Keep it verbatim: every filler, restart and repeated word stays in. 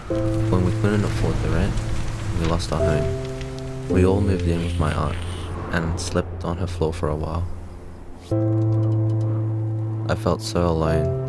When we couldn't afford the rent, we lost our home. We all moved in with my aunt and slept on her floor for a while. I felt so alone